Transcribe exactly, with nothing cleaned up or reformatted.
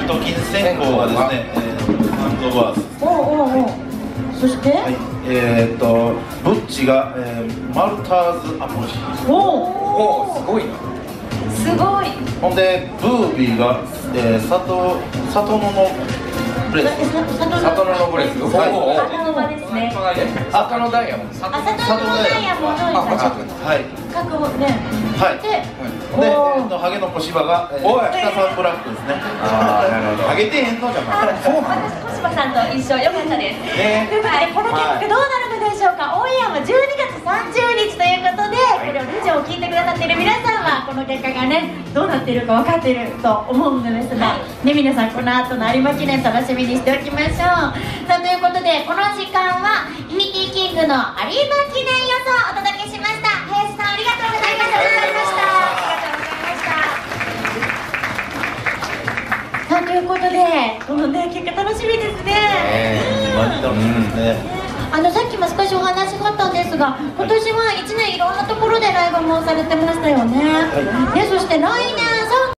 と金線香がですね、ハンドバース。 おうおうおう。そして、はい、 えっとブッチが、えー、マルターズアポジ。 おお、 すごいな。 すごい。 ほんでブービーが、えー、サトサトノのブレス。 サトノのブレス。 はい。サトノですね。 サトノダイヤモンド。 あ、サトノダイヤモンド。 はい。 過去ね。 はい。で、で、ハゲの小芝が北さんブラックですね。ああ、なるほど。ハゲてへんのじゃない。 そうなんです。小芝さんと一緒、良かったです。ということで、この結果どうなるのでしょうか。オンエアはじゅうにがつさんじゅうにちということで、これをラジオを聞いてくださっている皆さんはこの結果がね、どうなっているか分かっていると思うのですが、ね、皆さんこの後の有馬記念楽しみにしておきましょう。さあ、ということで、この時間はイミティキングの有馬記念予想をお届けしました。林さん、ありがとうございました。ありがとうございました。さあ、ということで、このね、結果楽しみですね。 マジ楽しみですね。 あのさっきも少しお話があったんですが、今年はいちねんいろんなところでライブもされてましたよね。で、そして来年